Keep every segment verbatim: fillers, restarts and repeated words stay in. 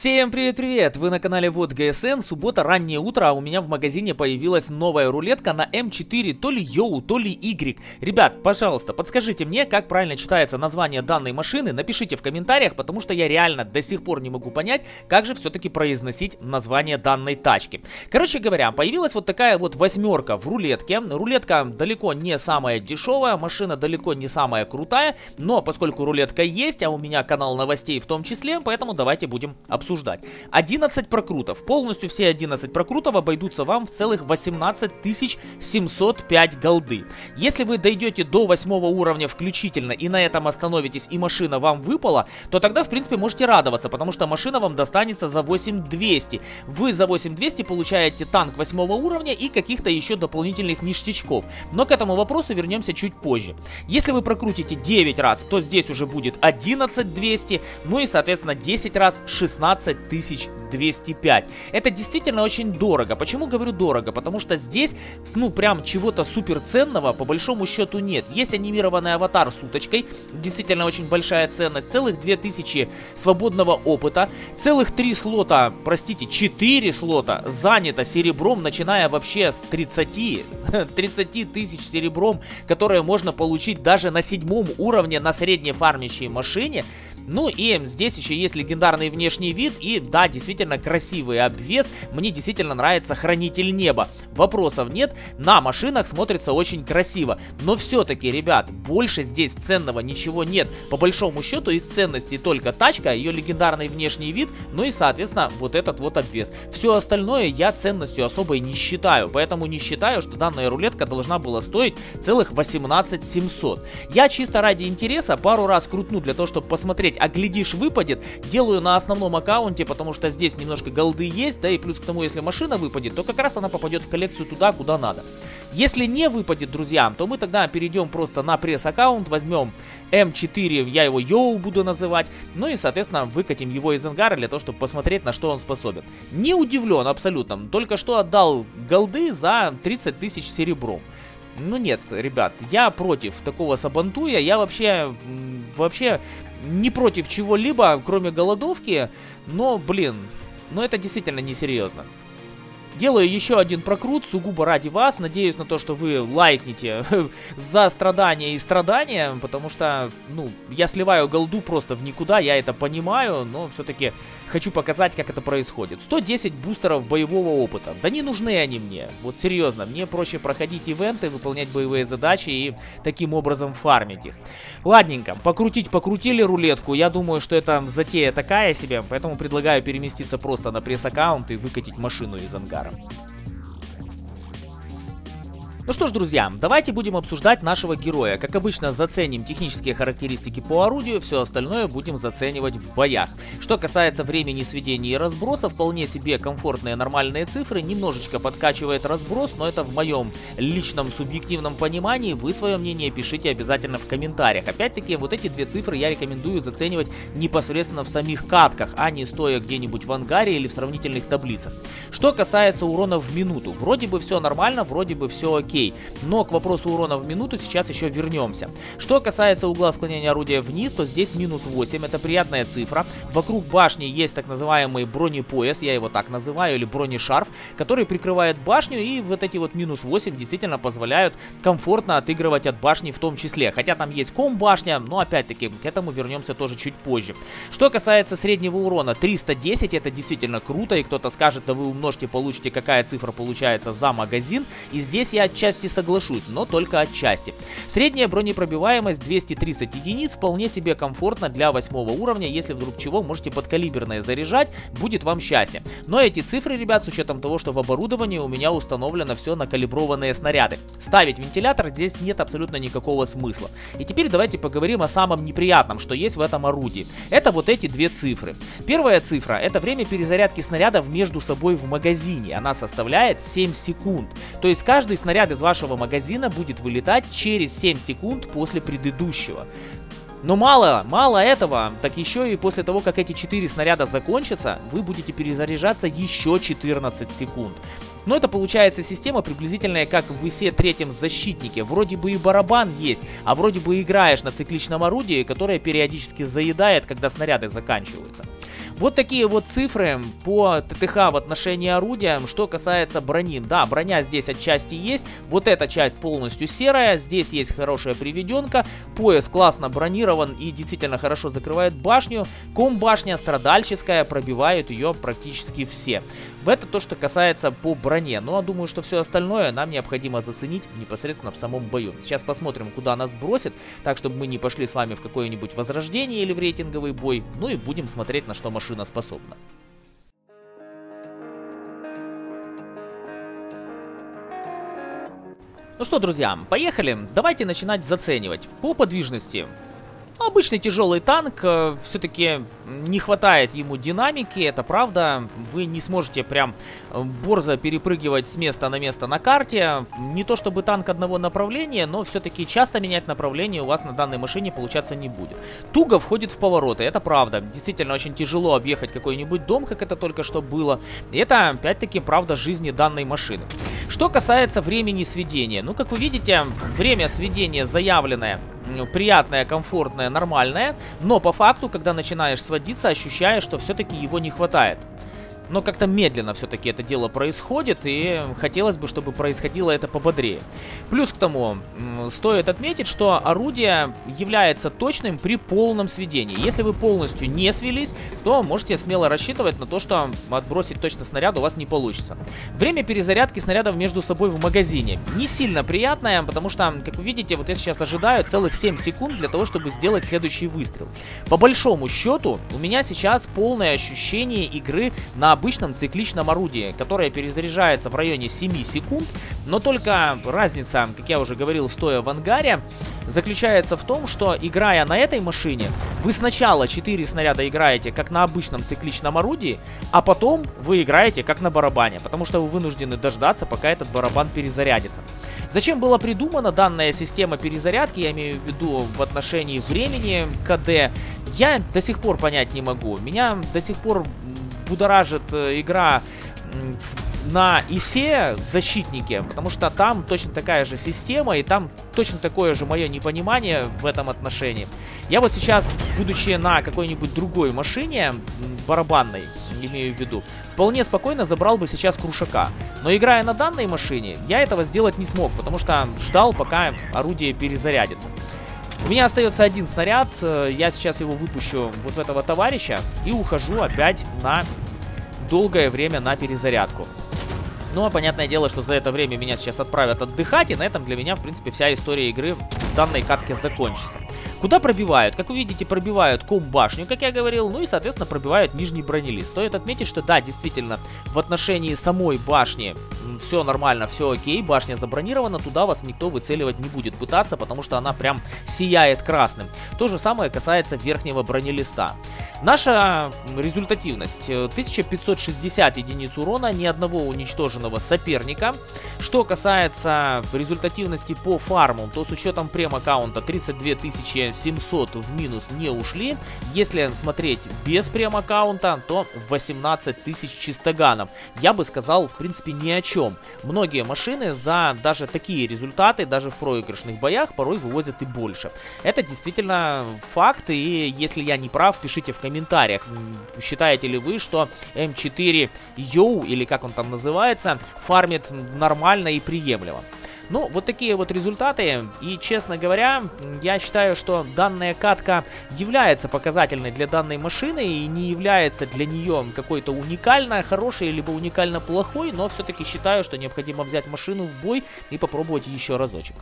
Всем привет-привет! Вы на канале Вот ГСН. Суббота, раннее утро, а у меня в магазине появилась новая рулетка на эм четыре, то ли Йоу, то ли Y. Ребят, пожалуйста, подскажите мне, как правильно читается название данной машины. Напишите в комментариях, потому что я реально до сих пор не могу понять, как же все-таки произносить название данной тачки. Короче говоря, появилась вот такая вот восьмерка в рулетке. Рулетка далеко не самая дешевая, машина далеко не самая крутая, но поскольку рулетка есть, а у меня канал новостей в том числе, поэтому давайте будем обсуждать. одиннадцать прокрутов. Полностью все одиннадцать прокрутов обойдутся вам в целых восемнадцать тысяч семьсот пять голды. Если вы дойдете до восьмого уровня включительно и на этом остановитесь, и машина вам выпала, то тогда в принципе можете радоваться, потому что машина вам достанется за восемь тысяч двести. Вы за восемь тысяч двести получаете танк восьмого уровня и каких-то еще дополнительных ништячков. Но к этому вопросу вернемся чуть позже. Если вы прокрутите девять раз, то здесь уже будет одиннадцать тысяч двести, ну и соответственно десять раз шестнадцать тысяч двести пять. Это действительно очень дорого. Почему говорю дорого? Потому что здесь, ну, прям чего-то супер ценного по большому счету нет. Есть анимированный аватар с уточкой, действительно очень большая ценность, целых две тысячи свободного опыта, целых три слота, простите, четыре слота занято серебром, начиная вообще с тридцати тысяч серебром, которые можно получить даже на седьмом уровне на средней фармящей машине. Ну и здесь еще есть легендарный внешний вид и, да, действительно красивый обвес. Мне действительно нравится Хранитель Неба. Вопросов нет, на машинах смотрится очень красиво. Но все-таки, ребят, больше здесь ценного ничего нет. По большому счету из ценностей только тачка, ее легендарный внешний вид, ну и, соответственно, вот этот вот обвес. Все остальное я ценностью особой не считаю, поэтому не считаю, что данная рулетка должна была стоить целых восемнадцать тысяч семьсот. Я чисто ради интереса пару раз крутну для того, чтобы посмотреть, а глядишь выпадет, делаю на основном аккаунте, потому что здесь немножко голды есть, да и плюс к тому, если машина выпадет, то как раз она попадет в коллекцию туда, куда надо. Если не выпадет, друзья, то мы тогда перейдем просто на пресс-аккаунт, возьмем эм четыре, я его Йоу буду называть, ну и, соответственно, выкатим его из ангара для того, чтобы посмотреть, на что он способен. Не удивлен абсолютно, только что отдал голды за тридцать тысяч серебром. Ну нет, ребят, я против такого сабантуя, я вообще, вообще не против чего-либо, кроме голодовки, но, блин, ну это действительно несерьезно. Делаю еще один прокрут, сугубо ради вас. Надеюсь на то, что вы лайкнете за страдания и страдания, потому что, ну, я сливаю голду просто в никуда, я это понимаю, но все-таки хочу показать, как это происходит. сто десять бустеров боевого опыта. Да не нужны они мне, вот серьезно, мне проще проходить ивенты, выполнять боевые задачи и таким образом фармить их. Ладненько, покрутить покрутили рулетку, я думаю, что это затея такая себе, поэтому предлагаю переместиться просто на пресс-аккаунт и выкатить машину из ангара. Ну что ж, друзья, давайте будем обсуждать нашего героя. Как обычно, заценим технические характеристики по орудию, все остальное будем заценивать в боях. Что касается времени сведения и разброса, вполне себе комфортные нормальные цифры, немножечко подкачивает разброс, но это в моем личном субъективном понимании. Вы свое мнение пишите обязательно в комментариях. Опять-таки, вот эти две цифры я рекомендую заценивать непосредственно в самих катках, а не стоя где-нибудь в ангаре или в сравнительных таблицах. Что касается урона в минуту, вроде бы все нормально, вроде бы все окей. Но к вопросу урона в минуту сейчас еще вернемся. Что касается угла склонения орудия вниз, то здесь минус восемь, это приятная цифра. Вокруг башни есть так называемый бронепояс, я его так называю, или бронешарф, который прикрывает башню, и вот эти вот минус восемь действительно позволяют комфортно отыгрывать от башни в том числе. Хотя там есть ком-башня, но опять-таки к этому вернемся тоже чуть позже. Что касается среднего урона, триста десять, это действительно круто, и кто-то скажет, да вы умножьте, получите, какая цифра получается за магазин, и здесь я отчасти Отчасти соглашусь, но только отчасти. Средняя бронепробиваемость двести тридцать единиц вполне себе комфортно для восьмого уровня. Если вдруг чего, можете подкалиберное заряжать, будет вам счастье. Но эти цифры, ребят, с учетом того, что в оборудовании у меня установлено все на калиброванные снаряды. Ставить вентилятор здесь нет абсолютно никакого смысла. И теперь давайте поговорим о самом неприятном, что есть в этом орудии. Это вот эти две цифры. Первая цифра — это время перезарядки снарядов между собой в магазине. Она составляет семь секунд. То есть каждый снаряд из вашего магазина будет вылетать через семь секунд после предыдущего. Но мало, мало этого, так еще и после того, как эти четыре снаряда закончатся, вы будете перезаряжаться еще четырнадцать секунд. Но это получается система приблизительная, как в ИСе третьем защитнике. Вроде бы и барабан есть, а вроде бы играешь на цикличном орудии, которое периодически заедает, когда снаряды заканчиваются. Вот такие вот цифры по ТТХ в отношении орудия. Что касается брони. Да, броня здесь отчасти есть. Вот эта часть полностью серая. Здесь есть хорошая приведенка. Пояс классно бронирован и действительно хорошо закрывает башню. Ком-башня страдальческая, пробивают ее практически все. Это то, что касается по броне. Ну, а думаю, что все остальное нам необходимо заценить непосредственно в самом бою. Сейчас посмотрим, куда нас бросит, так, чтобы мы не пошли с вами в какое-нибудь возрождение или в рейтинговый бой. Ну и будем смотреть, на что машина способна. Ну что, друзья, поехали. Давайте начинать заценивать. По подвижности. Обычный тяжелый танк, э, все-таки не хватает ему динамики, это правда. Вы не сможете прям борзо перепрыгивать с места на место на карте. Не то чтобы танк одного направления, но все-таки часто менять направление у вас на данной машине получаться не будет. Туго входит в повороты, это правда. Действительно очень тяжело объехать какой-нибудь дом, как это только что было. И это опять-таки правда жизни данной машины. Что касается времени сведения. Ну, как вы видите, время сведения заявленное приятное, комфортное, нормальное, но по факту, когда начинаешь сводиться, ощущаешь, что все-таки его не хватает. Но как-то медленно все-таки это дело происходит, и хотелось бы, чтобы происходило это пободрее. Плюс к тому, стоит отметить, что орудие является точным при полном сведении. Если вы полностью не свелись, то можете смело рассчитывать на то, что отбросить точно снаряд у вас не получится. Время перезарядки снарядов между собой в магазине не сильно приятное, потому что, как вы видите, вот я сейчас ожидаю целых семь секунд для того, чтобы сделать следующий выстрел. По большому счету, у меня сейчас полное ощущение игры на обычном цикличном орудии, которое перезаряжается в районе семи секунд, но только разница, как я уже говорил, стоя в ангаре, заключается в том, что, играя на этой машине, вы сначала четыре снаряда играете как на обычном цикличном орудии, а потом вы играете как на барабане, потому что вы вынуждены дождаться, пока этот барабан перезарядится. Зачем была придумана данная система перезарядки, я имею в виду в отношении времени КД, я до сих пор понять не могу. Меня до сих пор будоражит э, игра на ИСе защитнике, потому что там точно такая же система, и там точно такое же мое непонимание в этом отношении. Я вот сейчас, будучи на какой-нибудь другой машине, барабанной, имею в виду, вполне спокойно забрал бы сейчас Крушака. Но играя на данной машине, я этого сделать не смог, потому что ждал, пока орудие перезарядится. У меня остается один снаряд, я сейчас его выпущу вот в этого товарища и ухожу опять на долгое время на перезарядку. Ну, а понятное дело, что за это время меня сейчас отправят отдыхать, и на этом для меня, в принципе, вся история игры в данной катке закончится. Куда пробивают? Как вы видите, пробивают ком-башню, как я говорил, ну и, соответственно, пробивают нижний бронелист. Стоит отметить, что да, действительно, в отношении самой башни все нормально, все окей, башня забронирована, туда вас никто выцеливать не будет пытаться, потому что она прям сияет красным. То же самое касается верхнего бронелиста. Наша результативность тысяча пятьсот шестьдесят единиц урона, ни одного уничтоженного соперника. Что касается результативности по фарму, то с учетом прем-аккаунта тридцать две тысячи семьсот в минус не ушли. Если смотреть без прем-аккаунта, то восемнадцать тысяч чистоганом. Я бы сказал, в принципе, ни о чем. Многие машины за даже такие результаты, даже в проигрышных боях, порой вывозят и больше. Это действительно факт, и если я не прав, пишите в комментариях, считаете ли вы, что эм четыре Йоу, или как он там называется, фармит нормально и приемлемо. Ну, вот такие вот результаты, и, честно говоря, я считаю, что данная катка является показательной для данной машины и не является для нее какой-то уникально хорошей, либо уникально плохой, но все-таки считаю, что необходимо взять машину в бой и попробовать еще разочек.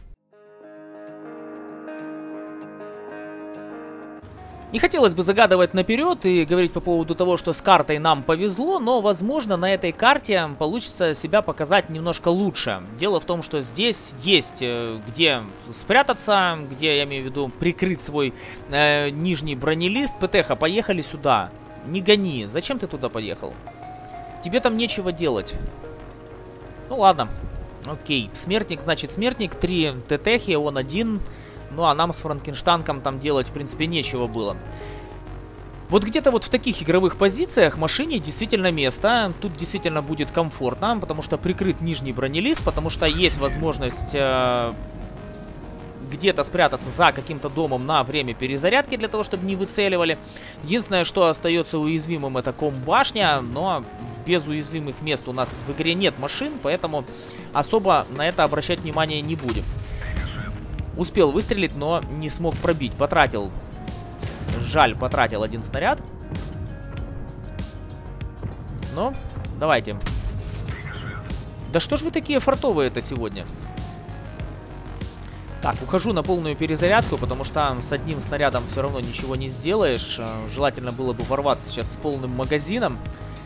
Не хотелось бы загадывать наперед и говорить по поводу того, что с картой нам повезло, но, возможно, на этой карте получится себя показать немножко лучше. Дело в том, что здесь есть где спрятаться, где, я имею в виду, прикрыть свой э, нижний бронелист. ПТХ, поехали сюда. Не гони. Зачем ты туда поехал? Тебе там нечего делать. Ну ладно. Окей. Смертник, значит, смертник. Три ТТХи, он один. Ну, а нам с Франкенштанком там делать, в принципе, нечего было. Вот где-то вот в таких игровых позициях машине действительно место. Тут действительно будет комфортно, потому что прикрыт нижний бронелист, потому что есть возможность э, где-то спрятаться за каким-то домом на время перезарядки, для того, чтобы не выцеливали. Единственное, что остается уязвимым, это комбашня, но без уязвимых мест у нас в игре нет машин, поэтому особо на это обращать внимание не будем. Успел выстрелить, но не смог пробить. Потратил, жаль, потратил один снаряд. Ну, давайте. Да что ж вы такие фартовые-то сегодня? Так, ухожу на полную перезарядку, потому что с одним снарядом все равно ничего не сделаешь. Желательно было бы ворваться сейчас с полным магазином.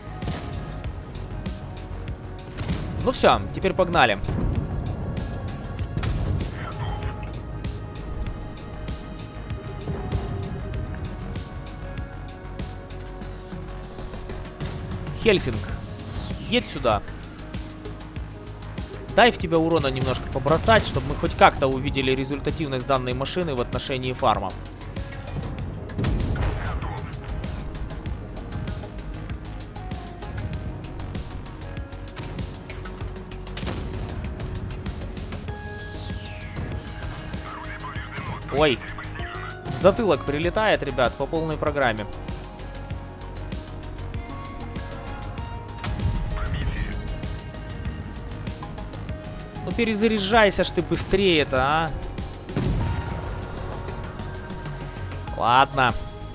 Ну все, теперь погнали. Хельсинг, едь сюда. Дай в тебя урона немножко побросать, чтобы мы хоть как-то увидели результативность данной машины в отношении фарма. Ой, в затылок прилетает, ребят, по полной программе. Ну перезаряжайся ж ты быстрее-то, а. Ладно.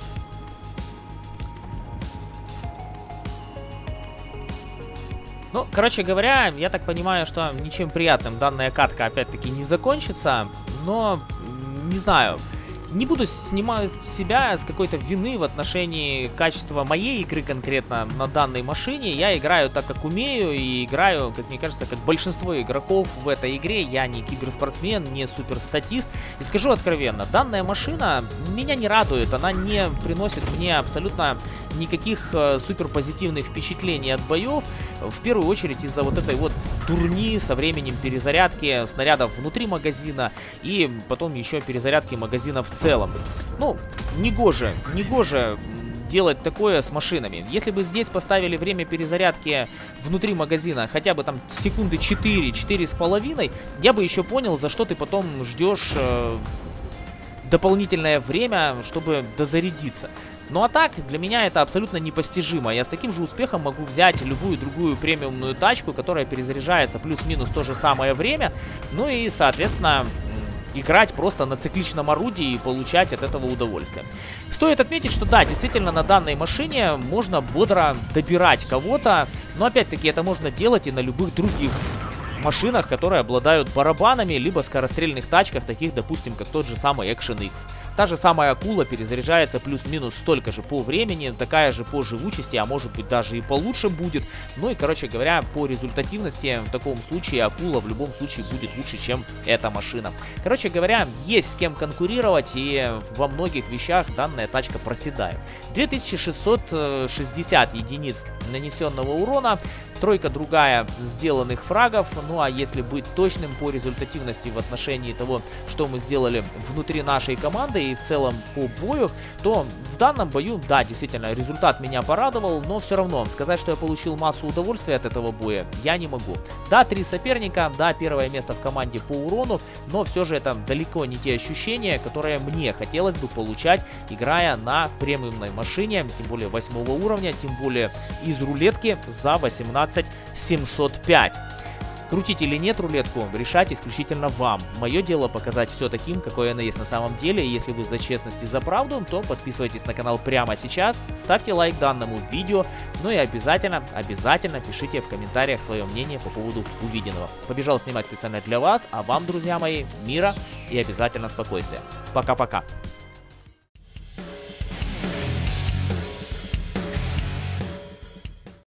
Ну, короче говоря, я так понимаю, что ничем приятным данная катка опять-таки не закончится. Но, не знаю, не буду снимать с себя с какой-то вины в отношении качества моей игры конкретно на данной машине. Я играю так, как умею, и играю, как мне кажется, как большинство игроков в этой игре. Я не киберспортсмен, не суперстатист. И скажу откровенно, данная машина меня не радует. Она не приносит мне абсолютно никаких э, суперпозитивных впечатлений от боев. В первую очередь из-за вот этой вот дурни со временем перезарядки снарядов внутри магазина и потом еще перезарядки магазина в целом. Ну, негоже, негоже делать такое с машинами. Если бы здесь поставили время перезарядки внутри магазина хотя бы там секунды четыре, четыре с половиной, я бы еще понял, за что ты потом ждешь э, дополнительное время, чтобы дозарядиться. Ну а так, для меня это абсолютно непостижимо. Я с таким же успехом могу взять любую другую премиумную тачку, которая перезаряжается плюс-минус то же самое время. Ну и, соответственно, играть просто на цикличном орудии и получать от этого удовольствие. Стоит отметить, что да, действительно на данной машине можно бодро добирать кого-то. Но опять-таки это можно делать и на любых других машинах, которые обладают барабанами, либо скорострельных тачках, таких, допустим, как тот же самый Action X. Та же самая Акула перезаряжается плюс-минус столько же по времени, такая же по живучести, а может быть даже и получше будет. Ну и, короче говоря, по результативности в таком случае Акула в любом случае будет лучше, чем эта машина. Короче говоря, есть с кем конкурировать, и во многих вещах данная тачка проседает. две тысячи шестьсот шестьдесят единиц нанесенного урона, тройка другая сделанных фрагов. Ну а если быть точным по результативности в отношении того, что мы сделали внутри нашей команды и в целом по бою, то в данном бою, да, действительно, результат меня порадовал, но все равно сказать, что я получил массу удовольствия от этого боя, я не могу. Да, три соперника, да, первое место в команде по урону, но все же это далеко не те ощущения, которые мне хотелось бы получать, играя на премиумной машине, тем более восьмого уровня, тем более из рулетки за восемнадцать семьсот пять. Крутить или нет рулетку, решать исключительно вам. Мое дело показать все таким, какое оно есть на самом деле. И если вы за честность и за правду, то подписывайтесь на канал прямо сейчас, ставьте лайк данному видео, ну и обязательно, обязательно пишите в комментариях свое мнение по поводу увиденного. Побежал снимать специально для вас, а вам, друзья мои, мира и обязательно спокойствия. Пока-пока.